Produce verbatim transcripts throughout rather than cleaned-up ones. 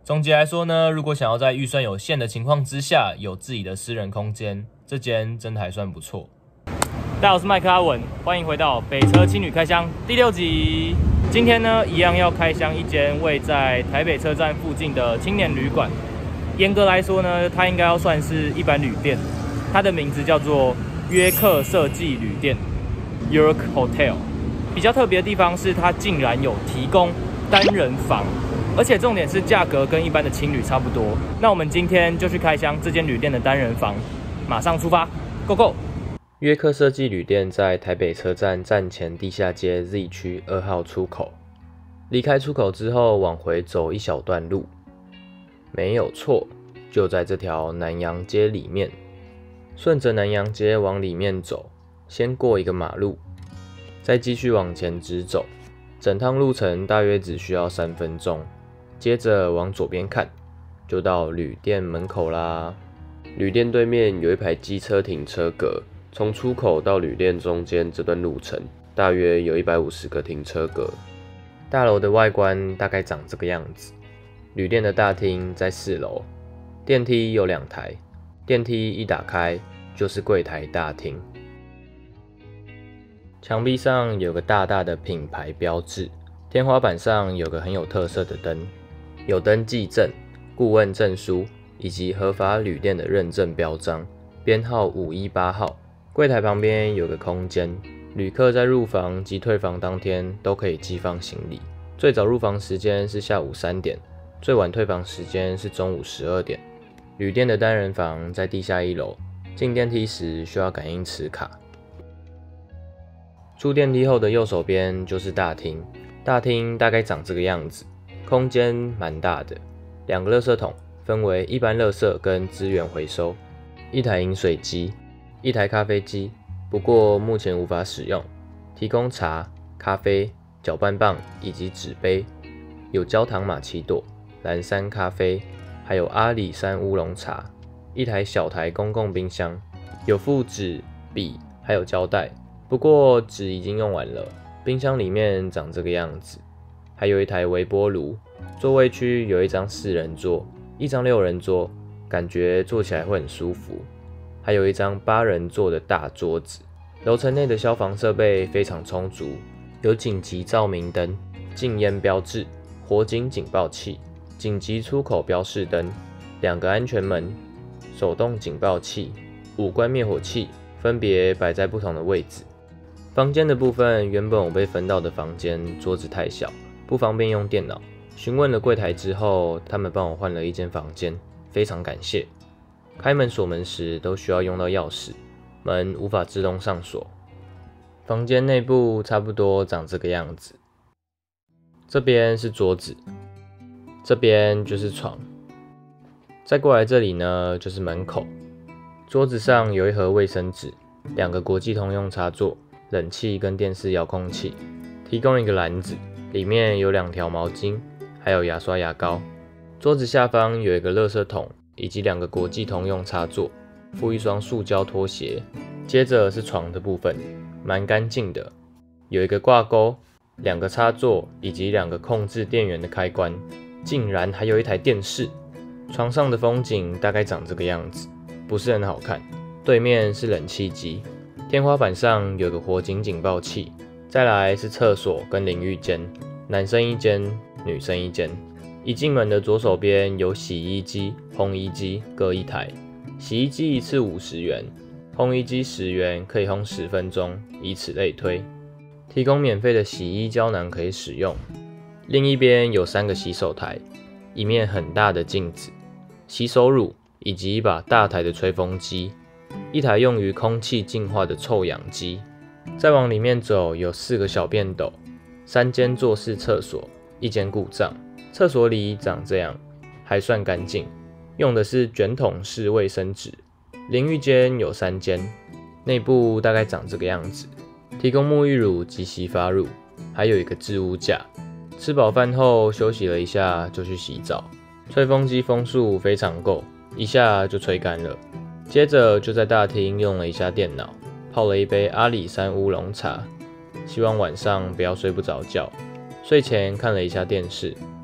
总结来说呢，如果想要在预算有限的情况之下有自己的私人空间，这间真的还算不错。大家好，我是麦克阿文，欢迎回到北车青旅开箱第六集。今天呢，一样要开箱一间位在台北车站附近的青年旅馆。严格来说呢，它应该要算是一般旅店，它的名字叫做约克设计旅店 （York Hotel）。比较特别的地方是，它竟然有提供单人房。而且重点是价格跟一般的青旅差不多。那我们今天就去开箱这间旅店的单人房，马上出发 ，Go Go！ 约克设计旅店在台北车站站前地下街 Z 区二号出口。离开出口之后，往回走一小段路，没有错，就在这条南洋街里面。顺着南洋街往里面走，先过一个马路，再继续往前直走，整趟路程大约只需要三分钟。接着往左边看，就到旅店门口啦。旅店对面有一排机车停车格，从出口到旅店中间这段路程，大约有一百五十个停车格。大楼的外观大概长这个样子。旅店的大厅在四楼，电梯有两台，电梯一打开就是柜台大厅。墙壁上有个大大的品牌标志，天花板上有个很有特色的灯。有登记证、顾问证书以及合法旅店的认证标章，编号五一八号。柜台旁边有个空间，旅客在入房及退房当天都可以寄放行李。最早入房时间是下午三点，最晚退房时间是中午十二点。旅店的单人房在地下一楼，进电梯时需要感应磁卡。出电梯后的右手边就是大厅，大厅大概长这个样子。空间蛮大的，两个垃圾桶分为一般垃圾跟资源回收，一台饮水机，一台咖啡机，不过目前无法使用，提供茶、咖啡、搅拌棒以及纸杯，有焦糖玛奇朵、蓝山咖啡，还有阿里山乌龙茶，一台小台公共冰箱，有附纸、笔还有胶带，不过纸已经用完了，冰箱里面长这个样子。还有一台微波炉，座位区有一张四人桌，一张六人桌，感觉坐起来会很舒服。还有一张八人座的大桌子。楼层内的消防设备非常充足，有紧急照明灯、禁烟标志、火警警报器、紧急出口标示灯、两个安全门、手动警报器、五关灭火器，分别摆在不同的位置。房间的部分，原本我被分到的房间桌子太小，不方便用电脑，询问了柜台之后，他们帮我换了一间房间，非常感谢。开门锁门时都需要用到钥匙，门无法自动上锁。房间内部差不多长这个样子。这边是桌子，这边就是床。再过来这里呢，就是门口。桌子上有一盒卫生纸，两个国际通用插座，冷气跟电视遥控器，提供一个篮子。里面有两条毛巾，还有牙刷牙膏。桌子下方有一个垃圾桶，以及两个国际通用插座，附一双塑胶拖鞋。接着是床的部分，蛮干净的，有一个挂钩，两个插座以及两个控制电源的开关，竟然还有一台电视。床上的风景大概长这个样子，不是很好看。对面是冷气机，天花板上有个火警警报器。再来是厕所跟淋浴间，男生一间，女生一间。一进门的左手边有洗衣机、烘衣机各一台，洗衣机一次五十元，烘衣机十元，可以烘十分钟，以此类推。提供免费的洗衣胶囊可以使用。另一边有三个洗手台，一面很大的镜子、洗手乳以及一把大台的吹风机，一台用于空气净化的臭氧机。再往里面走，有四个小便斗，三间坐式厕所，一间故障。厕所里长这样，还算干净，用的是卷筒式卫生纸。淋浴间有三间，内部大概长这个样子，提供沐浴乳及洗发乳，还有一个置物架。吃饱饭后休息了一下，就去洗澡。吹风机风速非常够，一下就吹干了。接着就在大厅用了一下电脑，泡了一杯阿里山乌龙茶，希望晚上不要睡不着觉。睡前看了一下电视，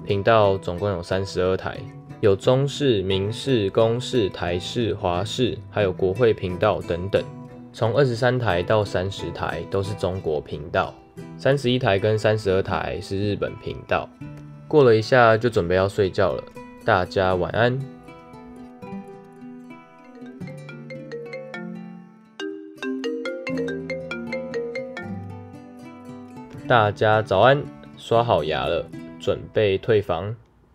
频道总共有三十二台，有中视、民视、公视、台视、华视，还有国会频道等等。从二十三台到三十台都是中国频道，三十一台跟三十二台是日本频道。过了一下就准备要睡觉了，大家晚安。大家早安，刷好牙了，准备退房。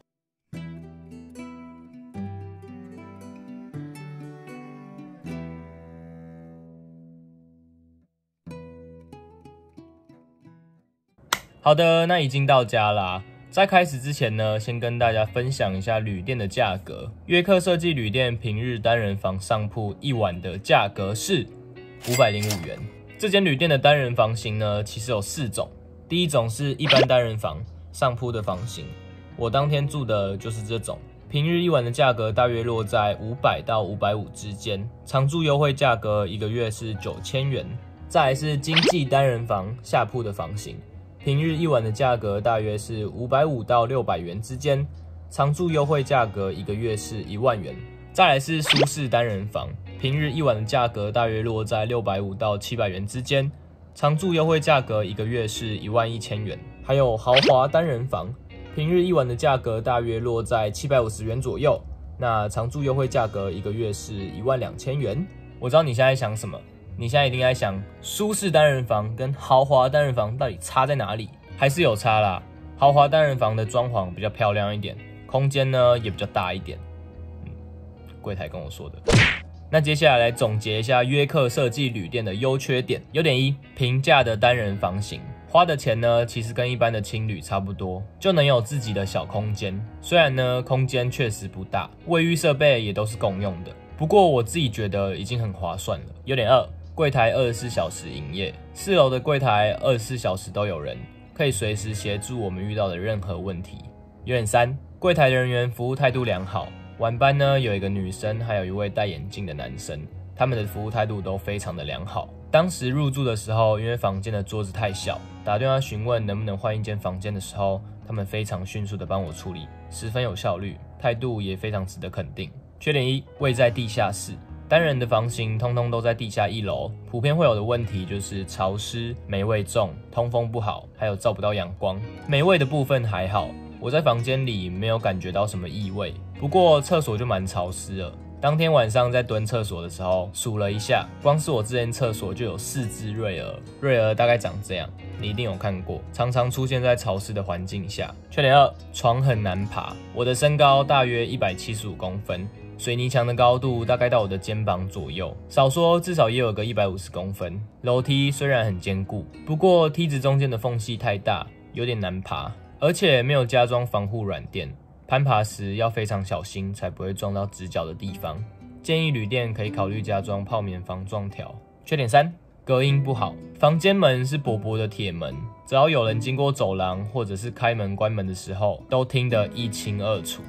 好的，那已经到家啦。在开始之前呢，先跟大家分享一下旅店的价格。约克设计旅店平日单人房上铺一晚的价格是五百零五元。这间旅店的单人房型呢，其实有四种。第一种是一般单人房上铺的房型，我当天住的就是这种。平日一晚的价格大约落在五百到五百五之间，常住优惠价格一个月是九千元。再来是经济单人房下铺的房型，平日一晚的价格大约是五百五到六百元之间，常住优惠价格一个月是一万元。再来是舒适单人房，平日一晚的价格大约落在六百五到七百元之间，常住优惠价格一个月是一万一千元。还有豪华单人房，平日一晚的价格大约落在七百五十元左右，那常住优惠价格一个月是一万两千元。我知道你现在想什么，你现在一定在想舒适单人房跟豪华单人房到底差在哪里？还是有差啦。豪华单人房的装潢比较漂亮一点，空间呢也比较大一点。嗯，柜台跟我说的。那接下来来总结一下约克设计旅店的优缺点。优点一，平价的单人房型，花的钱呢其实跟一般的青旅差不多，就能有自己的小空间。虽然呢空间确实不大，卫浴设备也都是共用的，不过我自己觉得已经很划算了。优点二，柜台二十四小时营业，四楼的柜台二十四小时都有人，可以随时协助我们遇到的任何问题。优点三，柜台人员服务态度良好。晚班呢有一个女生，还有一位戴眼镜的男生，他们的服务态度都非常的良好。当时入住的时候，因为房间的桌子太小，打电话询问能不能换一间房间的时候，他们非常迅速的帮我处理，十分有效率，态度也非常值得肯定。缺点一，位在地下室，单人的房型通通都在地下一楼，普遍会有的问题就是潮湿、霉味重、通风不好，还有照不到阳光。霉味的部分还好，我在房间里没有感觉到什么异味，不过厕所就蛮潮湿了。当天晚上在蹲厕所的时候，数了一下，光是我之前厕所就有四只瑞儿，瑞儿大概长这样，你一定有看过，常常出现在潮湿的环境下。缺点二，床很难爬，我的身高大约一百七十五公分，水泥墙的高度大概到我的肩膀左右，少说至少也有个一百五十公分。楼梯虽然很坚固，不过梯子中间的缝隙太大，有点难爬，而且没有加装防护软垫，攀爬时要非常小心，才不会撞到直角的地方。建议旅店可以考虑加装泡棉防撞条。缺点三，隔音不好，房间门是薄薄的铁门，只要有人经过走廊或者是开门关门的时候，都听得一清二楚。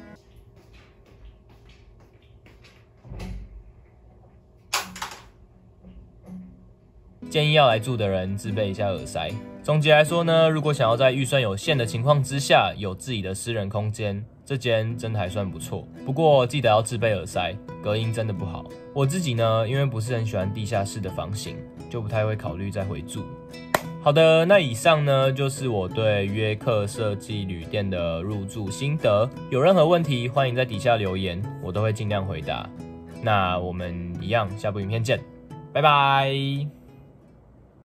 建议要来住的人自备一下耳塞。总结来说呢，如果想要在预算有限的情况之下有自己的私人空间，这间真的还算不错。不过记得要自备耳塞，隔音真的不好。我自己呢，因为不是很喜欢地下室的房型，就不太会考虑再回住。好的，那以上呢就是我对约克设计旅店的入住心得。有任何问题，欢迎在底下留言，我都会尽量回答。那我们一样，下部影片见，拜拜。